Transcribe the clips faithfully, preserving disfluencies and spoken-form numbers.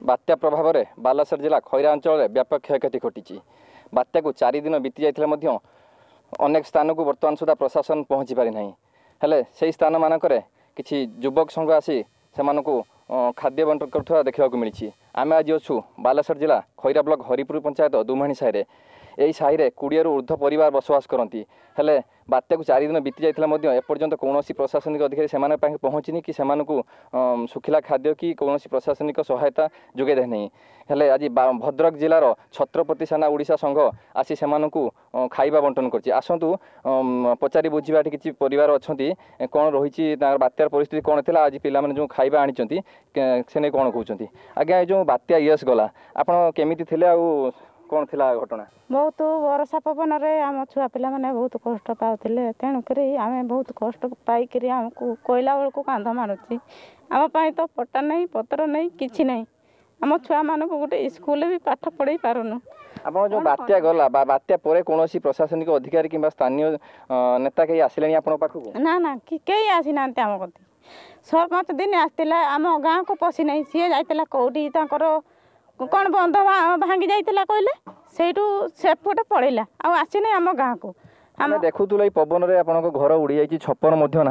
बात्या प्रभाव में बालेश्वर जिला खैरा अंचल में व्यापक क्षयक्षति घटी बात्या को चार दिन बीती जाते अनेक स्थान को बर्तमान सुधा प्रशासन पहुँची पारि ना हेले से स्थान मानक किसी युवक संघ आसी से खाद्य बंटन कर देखा मिली आम आज अच्छू बालेश्वर जिला खैरा ब्लॉक हरिपुर पंचायत दुमाणी साहि यही साहि कोड़े रु ऊर्ध्व परिवार बसवास करती हेले बात्या को चार दिन बीती जाता एपर्यंत कौन प्रशासनिक अधिकारी से पहुँचनी कि सुखिला खाद्य कि कौन प्रशासनिक सहायता जोगे दे नहीं हेले आज भद्रक जिलार छत्रपति सेना ओडिशा संघ आसी से खाइबा बंटन कर आसतु पचारि बुझा किसी परिवार अच्छा कौन रही बात्यार परिस्थिति कौन थी आज पिला जो खाइबा आनी से नहीं कौन कहते आज्ञा जो बात्या यस गला आप केमी थे कौन थिला घटना बहुत वर्षा पवन रे आम छुआ पिला माने बहुत कष्ट पाउथिले तेणुक आम बहुत कष्ट पाइक आमको कोईला बेल को कांध मारुची आम तो पट्टा नहीं पत्र नहीं किसी नहीं आम छुआ मान गोटे स्कूल भी पाठ पढ़ाई पारुनु आप जो बात्या गला बात्या पर कौन प्रशासनिक अधिकारी कि स्थानीय नेता कहीं आसिले आपण पाखक ना ना कई आसी ना आम कति सरपंच दिन आसला आम गाँव को पशि नहीं सी जाइला कौटी कौन बंध भांगी जाइला कहले सेठू सेपटे पड़ेला आसनी आम गाँव को आम देखुल पवन में आप घर उड़ी जाइए छप्पर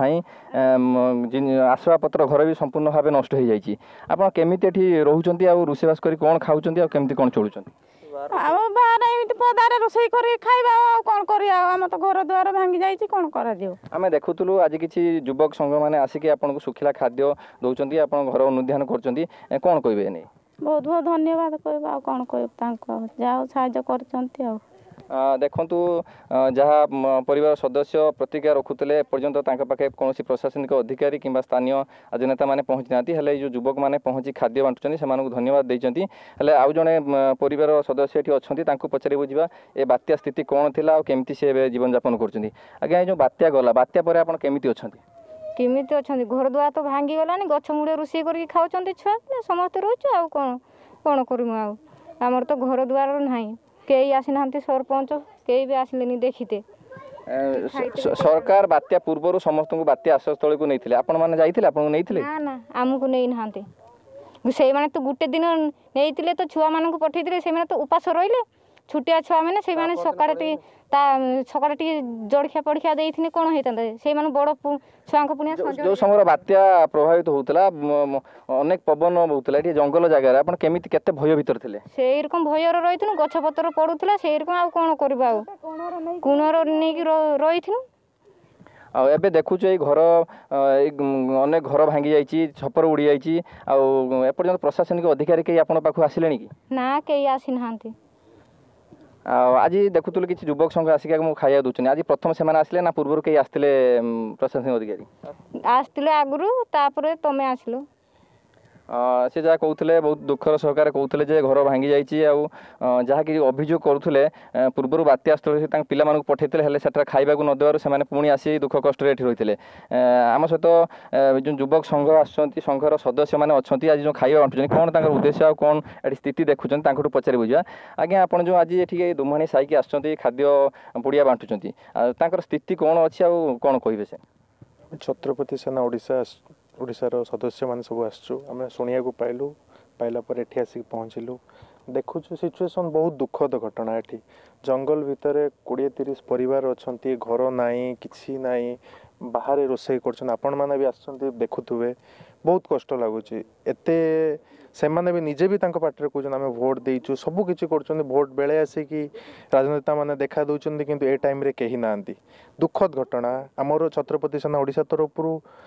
ना आसवा पत्र घर भी संपूर्ण भाव नष्ट हो जाइए आप केमी रोच रोषेबास कर कौन खाऊँ केमती कौन चलुँच पदारे रोषे कर खाइबा कौन कर तो घर द्वार भांगी जाइए कौन कर देखुलु आज किसी युवक संघ मैंने आसिक आपको सुखिला खाद्य दौरान आप घर अनुधान कर कौन कहे नहीं बहुत बहुत धन्यवाद कहबा कौन कह जाओ साहाय्य कर देखु जहाँ परिवार सदस्य प्रतिक्रिया रखुले एपर्यंत पाखे कौन प्रशासनिक अधिकारी कि स्थानीय आज नेता मैंने पहुँची ना हेल्ले जो युवक मैंने पहुँची खाद्य बांटुच्च से धन्यवाद देते हेल्ले आउ जड़े परिवार सदस्य ये अच्छा पचारि बुझा ए बात्या स्थिति कौन थी केमती से जीवन यापन कर आज्ञा जो बात्या गला बात्या पर आप केमी अच्छा केमिति अच्छा घर द्वार तो भांगी गलानी गछ मुड़े रोषे कर खाऊँ छुआ समस्त रोच आ कौन कौन करूँ आमर तो घर द्वार ना कई आसी ना सरपंच कई भी आसिले देखीते सरकार बात्या पूर्व समस्त को बात्या आश्रयस्थल को नहीं आपण मैंने जाइए आपको नहीं ना ना आमको नहीं ना से मैंने तो गोटे दिन नहीं तो छुआ मान पठे से तो उपास रही छुटिया छुआ मैंने से सका सका जड़खिया पड़खिया देते कौन होता से बड़ छुआ जो समय बात्या प्रभावित होता अनेक पवन होता ये जंगल जगह आप केमिति केते भय भीतर थे से रकम भय रही गछ पतर पड़ूला से रकम आ कौन करवा कुणर नहीं रही एबे देखुच घर अनेक घर भांगी जाइए छपर उड़ी जाइए आपर्यंत प्रशासनिक अधिकारी कहीं आपन पाखु आसिले कि ना कई आसी ना आज देखुल कि युवक संघ आसिक खाया दूसरी आज प्रथम से आसिले ना पूर्व कहीं आसते प्रशासनिक अधिकारी आसते आगु तापर तुम आसिल से जहाँ कहते बहुत दुखर सहकार कहते घर भांगी जाइए जहाँ कि अभियोग करुले पूर्व बात्या स्थल से पिला पठे हेल्ले से खाइबा नदेवर से पुणी आसी दुख कष्ट रही रही आम सहित जो युवक संघ आसंघर सदस्य मैंने अच्छा आज जो खाइबा बांटुच्च कौन उद्देश्य आ कौन ये स्थिति देखुं पचारि बुझा आज्ञा आप जो आज ये दुमाणी साइक आस खाद्य पुड़िया बांटुच्च स्थिति कौन अच्छी आ कौन कहे से छत्रपति सेना ओडिशा ओडिशार सदस्य मान सब आम शुणा पाइलु पाइला पर एठी आसिक पहुँचलु देखु सिचुएसन बहुत दुखद घटना एठी जंगल भितर कोड़े तीस परिवार अच्छा घर नाई किसी नाई बाहर रोषे कर आपण मैंने भी आसुवे देखुवे बहुत कष्ट लगुच एत से मैंने भी निजे भी पार्टी कहते आम भोट देचु सबकि कर भोट बेले आसिक राजनेता मैंने देखा दौरान किंतु ए टाइम रे कहीं ना दुखद घटना आमर छत्रपति सेना ओडिशा तरफ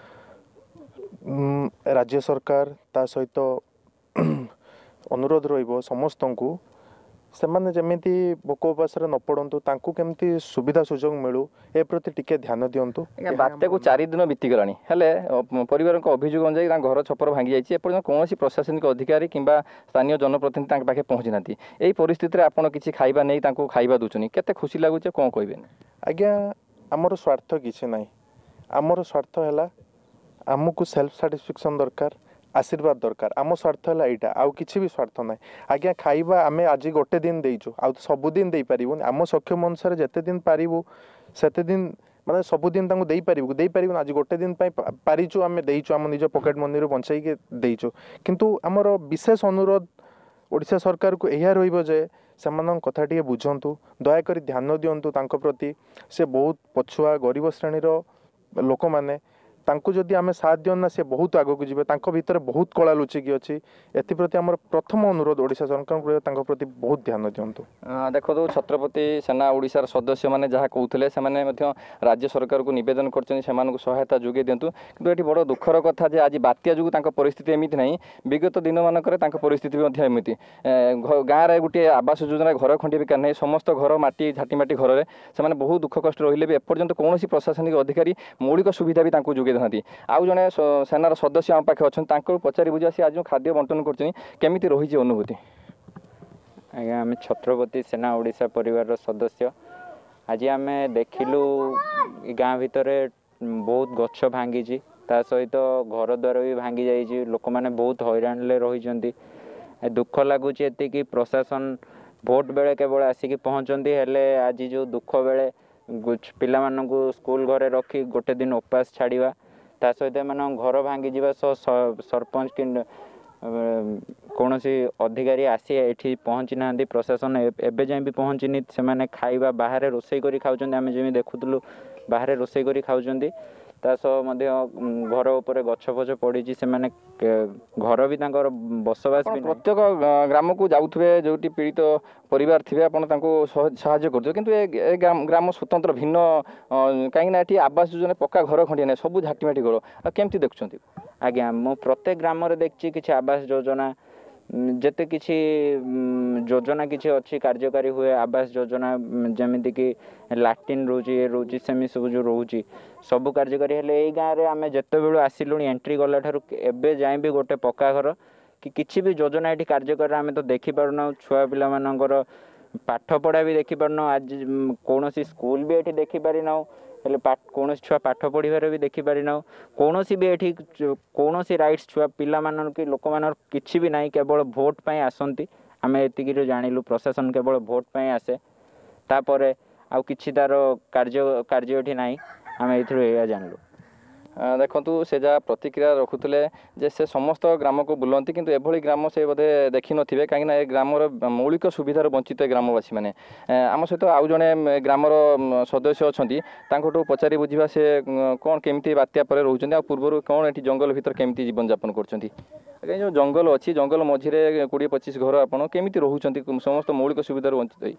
राज्य सरकार ता सहित अनुरोध रहिबो समस्त को से माने जमिति भोक उपास न पड़तु तांकु केमती सुविधा सुजोग मिलू ए प्रति टिके ध्यान दियंतु बात्या को चार दिन बीती गलानी हेले परिवार को अभियोग अनुसार घर छपर भांगी जाइए एपर्यंत कौन प्रशासनिक अधिकारी किंबा स्थानीय जनप्रतिनिधि पाखे पहुँची ना यही परिस्थिति आपड़ किसी खाइबा नहीं तांकु खाइबा दूचनी केते खुशी लगुच कौन कहबे आज्ञा आमर स्वार्थ किसी ना आमर स्वार्थ है आमको सेल्फ साटिस्फैक्शन दरकार आशीर्वाद दरकार आम स्वार्थ है यहाँ आउ कि भी स्वार्थ ना आज्ञा खाइबा आम आज गोटे दिन देचु आ सबुदिन दे पारूँ आम सक्षम अनुसार जिते दिन पारू सेते दिन माने सबुदिन दे पारू दे पारू आज गोटे दिन पारिचु आम देचु आम निज पकेट मनी बंचाई देचु किंतु आमर विशेष अनुरोध ओडिशा सरकार को यह रही सेमान कथा टे बुझंतु दयाकोरी ध्यान दिंतु तांको प्रति से बहुत पछुआ गरीब श्रेणी लोक मैंने तांको जदि आमे साथ दियन ना से बहुत आगो को जिवे तांको भीतर बहुत कला लुचिकी अच्छी एप्रति आम प्रथम अनुरोध ओडिशा सरकार तांको प्रति बहुत ध्यान दिंतु। देखो छत्रपति सेना ओडिशार सदस्य मैंने जहाँ कहते से राज्य सरकार को निवेदन कर सहायता जोगे दिंतु कि ये बड़ दुखर कथा जे आज बात्या जो परिस्थिति एमती ना विगत दिन मानक परिस्थिति एमती गाँव में गोटे आवास योजना घर खंडी बेकार नहीं समस्त घर माटी झाटी माटी घर से बहुत दुख कष्ट रही भी एपर्यंत कौन प्रशासनिक अधिकारी मौलिक सुविधा भी जोगे देना आउ जड़े सेनार सदस्य आम पाखे अच्छा पचारि बुझा सी आज खाद्य बंटन करमी रही अनुभूति। आज्ञा आम छत्रपति सेना ओडिशा परिवार सदस्य आज आम देखिलु गाँ भितर बहुत गछ भांगी ता सहित घर द्वार भी भांगी जाइए लोक मैंने बहुत हैरान रही दुख लगुच एति प्रशासन भोट बेले केवल आसिक पहुँचती हेले आज जो दुख बेले पिला मानू स्कूल घरे रखी गोटे दिन उपास छाड़ा ता सहित मान घर भांगी जावा सरपंच कि कौन अधिकारी आसी एठी पहुँची ना प्रशासन एबे जाए भी पहुँचनी से खाଇବା बाहर रोसई करी खाउछन आमे जेमी देखुतलु बाहर रोसई करी खाउछन ता सह मध्य घर उपर गछ फछ पड़ी से माने घर भी तांकर बसवास भी प्रत्येक ग्राम को जाउथबे जोटी पीड़ित परिवार थिबे आपण तांको सहाय्य करथो किंतु ए ग्राम स्वतंत्र भिन्न काहे ना एठी आवास योजना पक्का घर खंडिया नै सब झाटी माटी घर केमती देखछंती। आज्ञा मो प्रत्येक ग्राम रे देखछि किछि आवास योजना जेते किछि योजना किछि अच्छी कार्यकारी हुए आवास योजना जमिति कि लाट्रिन रोची ए रोची सेमी सब जो रोची सब कार्यकारी हेले एई गाँव रे आमे जेते बेलु आसिलुनी एंट्री गला ठारु एबे जाय भी गोटे पक्का घर कि किछि भी योजना एठी कार्यकारी आमे तो देखि पारुना छुआ पिला मानकर पाठ पढ़ा भी देखि पारुना आज कोनोसी स्कूल भी एठी देखि पारिना हेले कौन छुआ पाठ पढ़ार भी देखिपारी ना कौन भी ये कौन राइट्स छुआ पिला मान कि लोक मान कि भी ना केवल भोट पाई आसती आम एति जानिलु प्रशासन केवल भोट पाई आसे तापर आउ किछि तार कार्य कार्य ना आम ये जानिलु। देखु से जहाँ प्रतिक्रिया रखुले जे से समस्त ग्राम को बुलती किंतु एभली ग्राम से बोधे देखी नथिबे कहीं ए ग्रामर मौलिक सुविधार वंचित ग्रामवासी मैंने आम सहित आउ जड़े ग्रामर सदस्य अच्छा पचारि बुझा से कौन केमी बात्या पर रोचे आ पूर्व कौन ये जंगल भीतर केमी जीवन यापन कर जो जंगल अच्छी जंगल मझे कोड़े पचिश घर आपड़ केमी रोच समस्त मौलिक सुविधार वंचित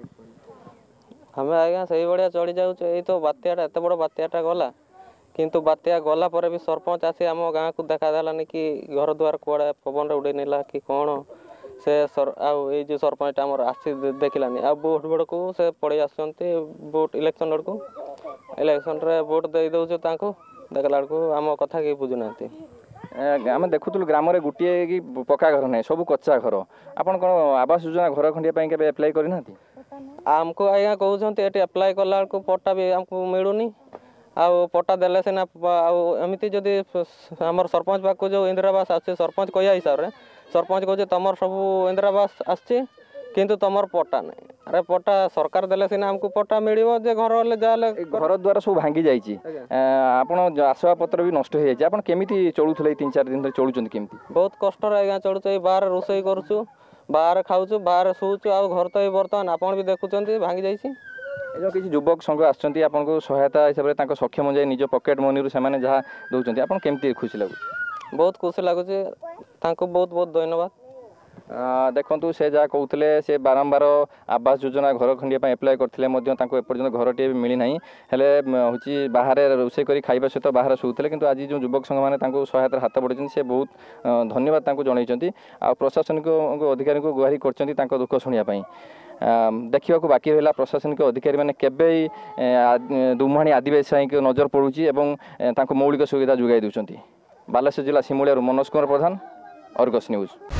आम आज्ञा से भाया चढ़ी जाऊँ ये तो बात्याटा एत बड़ बात्याटा गला किंतु बात्या गला पर भी सरपंच आसी आम गाँव को देखा देलानी कि घर द्वार कुआड़े पवन रे उड़े नेला कि कौन से सर आउ ये जो सरपंच आमर आसी देखलानी आ वोट बेड़ को से पड़े आसुँच वोट इलेक्शन बेड़ को इलेक्शन रे वोट दे दौचु तांको देखला को आम कथा कि बुझुना आम देखुलु ग्राम में गोटे कि पक्का घर ना सब कच्चा घर आपन कौन आवास योजना घर खंडिया के एप्लाई करना आमको आज्ञा कहते ये अप्लाई कला पट्टा भी आमको मिलूनी आउ पट्टा देले सीना आमती जदि आमर सरपंच पाक जो इंदिरावास आस सरपंच कह हिसाब से सरपंच कहे तुम सब इंदिरावास आसची किंतु तुम पट्टा नहीं अरे पट्टा सरकार देले सीना आमको पट्टा मिलिबो जे घर ले जाले घर द्वार सब भांगी जाइछि आपण आसवा पत्र भी नष्ट हो जाइछि आपण केमिति चलुथले तीन चार दिन चलुचंत केमिति बहुत कष्ट रे आज्ञा चलुछ बाहर रोसई करछु बाहर खाऊछु बाहर शोचु आ घर तो बर्तमान आपण भी देखुचंती भांगी जाइछि जो किसी युवक संघ आसछंती आपन को सहायता हिसाब रे तांको सक्षम अनुसार निज पॉकेट मनी रु सेमाने जहा दउचंती आपन केमती खुशी लागु बहुत खुशी लागु जे तांको बहुत बहुत धन्यवाद। देखु से जहाँ कहते से बारंबार आवास योजना घर खंडिया एप्लाय करते एपर्यंत घरटे भी मिली ना हेले हूँ बाहर रोसे कर खाଇବା सहित बाहर शोते किंतु आज जो युवक संघ मैंने सहायतार हाथ बढ़ाई से बहुत धन्यवाद जनई आ प्रशासनिक अधिकारी को गुहारी कर दुख शुणापी देखा बाकी रहा प्रशासनिक अधिकारी मैंने केबे दुमुहाणी आदिवासी को नजर पड़ुची एवं मौलिक सुविधा जोगाई दूसरी। बालेश्वर जिला सिमुलिया मनोज कुमार प्रधान, अर्गस न्यूज।